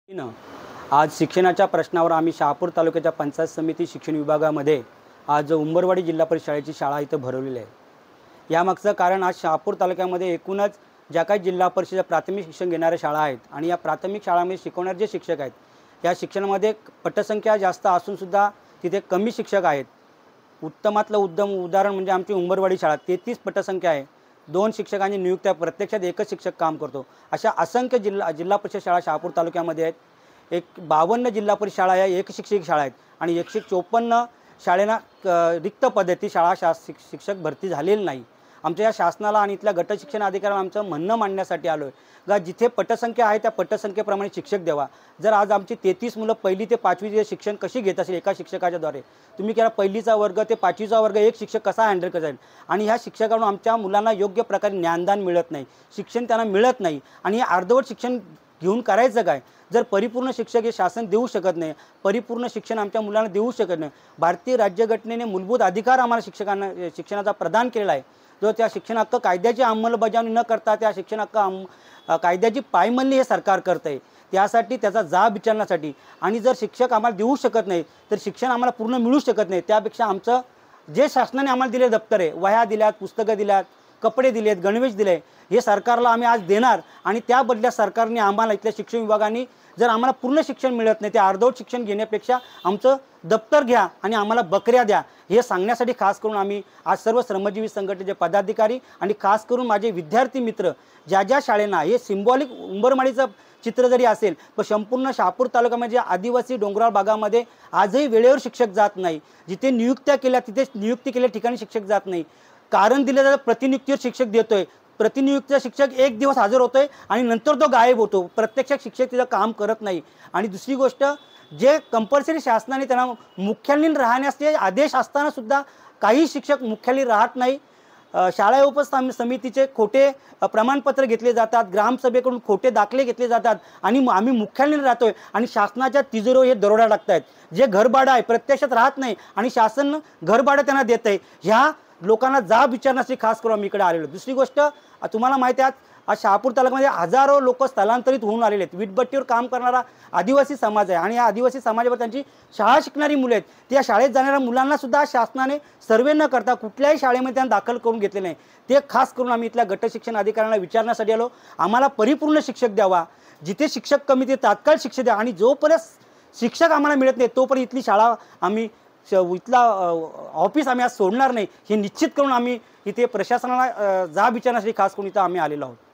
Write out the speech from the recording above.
न आज शिक्षणाच्या प्रश्नावर आम्ही शहापूर तालुक्याच्या पंचायत समिती शिक्षण विभागामध्ये आज उंबरवाडी जिल्हा परिषद शाळेची शाळा इथं भरवलेली आहे। यामागचं कारण आज शहापूर तालुक्यामध्ये एकूणच ज्या काही जिल्हा परिषद प्राथमिक शिक्षण घेणाऱ्या शाळा आहेत आणि या प्राथमिक शाळांमध्ये शिकवणारे जे शिक्षक आहेत या शिक्षणामध्ये पटसंख्या जास्त असूनसुद्धा तिथे कमी शिक्षक आहेत। उत्तमातलं उदाहरण म्हणजे आमची उंबरवाडी शाळा 33 पटसंख्या आहे, 2 शिक्षकांची नियुक्त्या, प्रत्यक्षात एकच शिक्षक काम करतो। अशा असंख्य जिल्हा परिषद शाळा शहापूर तालुक्यामध्ये आहेत। एक 52 जिल्हा परिषद शाळा आहे, एक शिक्षक शाळा आहेत आणि 154 शाळेना रिक्त पद्धती शाळा शिक्षक भरती झालेली नाही। आमच्या या शासनाला आणि इथल्या गट शिक्षण अधिकाऱ्यांना आमचं म्हणणं मांडण्यासाठी आलो आहे का जिथे पटसंख्या आहे त्या पटसंख्येप्रमाणे शिक्षक द्यावा। जर आज आमची 33 मुलं पहिली ते 5वी जे शिक्षण कशी घेत असेल एका शिक्षकाच्याद्वारे, तुम्ही केला पहिलीचा वर्ग ते 5वीचा वर्ग एक शिक्षक कसा हँडल करता येईल आणि ह्या शिक्षकांकडून आमच्या मुलांना योग्य प्रकारे ज्ञानदान मिळत नाही, शिक्षण त्यांना मिळत नाही आणि अर्धवट शिक्षण घेऊन करायचं काय। जर परिपूर्ण शिक्षक हे शासन देऊ शकत नाही, परिपूर्ण शिक्षण आमच्या मुलांना देऊ शकत नाही। भारतीय राज्यघटनेने मूलभूत अधिकार आम्हाला शिक्षणाचा प्रदान केलेला आहे, जो त्या शिक्षण हक्क कायद्याची अंमलबजावणी न करता त्या शिक्षण हक्क कायद्याची पायमल्ली हे सरकार करत आहे। त्यासाठी त्याचा जाब विचारण्यासाठी आणि जर शिक्षक आम्हाला देऊ शकत नाही तर शिक्षण आम्हाला पूर्ण मिळू शकत नाही, त्यापेक्षा आमचं जे शासनाने आम्हाला दिले दप्तर आहे, वह्या दिल्यात, पुस्तकं दिल्यात, कपडे दिलेत, गणवेश दिले, हे सरकारला आम्ही आज देणार आणि त्या बदल्यात सरकारने आम्हाला इथल्या शिक्षण विभागाने जर आम्हाला पूर्ण शिक्षण मिळत नाही ते अर्धवट शिक्षण घेण्यापेक्षा आमचं दप्तर घ्या आणि आम्हाला बकऱ्या द्या, हे सांगण्यासाठी खास करून आम्ही आज सर्व श्रमजीवी संघटनेचे पदाधिकारी आणि खास करून माझे विद्यार्थी मित्र ज्या ज्या शाळेंना हे सिम्बॉलिक उंबरमाडीचं चित्र जरी असेल पण संपूर्ण शहापूर तालुक्यामध्ये आदिवासी डोंगराळ भागामध्ये आजही वेळेवर शिक्षक जात नाही। जिथे नियुक्त्या केल्या तिथे नियुक्ती केल्या ठिकाणी शिक्षक जात नाही। कारण दिलं जातं प्रतिनियुक्तीवर शिक्षक देतोय, प्रतिनियुक्तीचा शिक्षक एक दिवस हजर होतोय आणि नंतर तो गायब होतो, प्रत्यक्षात शिक्षक तिथं काम करत नाही। आणि दुसरी गोष्ट, जे कंपल्सरी शासनाने त्यांना मुख्यालयीन राहण्याचे आदेश असताना सुद्धा काही शिक्षक मुख्यालयीन राहत नाही। शाळा उपस्थापन समितीचे खोटे प्रमाणपत्र घेतले जातात, ग्रामसभेकडून खोटे दाखले घेतले जातात आणि आम्ही मुख्यालयीन राहतोय आणि शासनाच्या तिजोरीवर हे दरोडा टाकतायत। जे घरभाडं आहे प्रत्यक्षात राहत नाही आणि शासन घरभाडं त्यांना देत आहे। ह्या लोकांना जाब विचारण्यासाठी खास करून आम्ही इकडे आलेलो। दुसरी गोष्ट, तुम्हाला माहिती आहे आज शहापूर तालुक्यामध्ये हजारो लोक स्थलांतरित होऊन आलेले आहेत। वीटभट्टीवर काम करणारा आदिवासी समाज आहे आणि या आदिवासी समाजावर त्यांची शाळा शिकणारी मुलं आहेत, त्या शाळेत जाणाऱ्या मुलांना सुद्धा शासनाने सर्वे न करता कुठल्याही शाळेमध्ये त्यांना दाखल करून घेतले नाही। ते खास करून आम्ही इथल्या गट शिक्षण अधिकाऱ्यांना विचारण्यासाठी आलो, आम्हाला परिपूर्ण शिक्षक द्यावा, जिथे शिक्षक कमी ते तात्काळ शिक्षक द्या आणि जोपर्यंत शिक्षक आम्हाला मिळत नाही तोपर्यंत इथली शाळा आम्ही इथला ऑफिस आम्ही आज सोडणार नाही, हे निश्चित करून आम्ही इथे प्रशासनाला जाब विचारण्यासाठी खास करून इथं आम्ही आलेलो आहोत।